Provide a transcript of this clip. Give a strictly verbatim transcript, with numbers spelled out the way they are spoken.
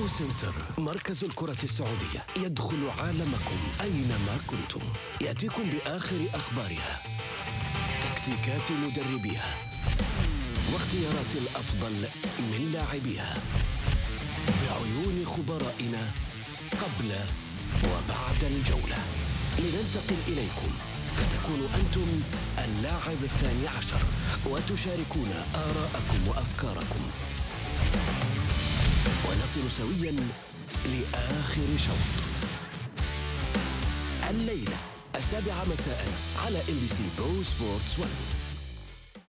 برو سنتر، مركز الكرة السعودية، يدخل عالمكم أينما كنتم. يأتيكم بآخر أخبارها، تكتيكات مدربيها، واختيارات الأفضل من لاعبيها، بعيون خبرائنا قبل وبعد الجولة. لننتقل إليكم فتكونوا أنتم اللاعب الثاني عشر، وتشاركون آراءكم وأفكاركم، ونصل سويا لآخر شوط. الليلة السابعة مساء على إم بي سي برو سبورتس واحد.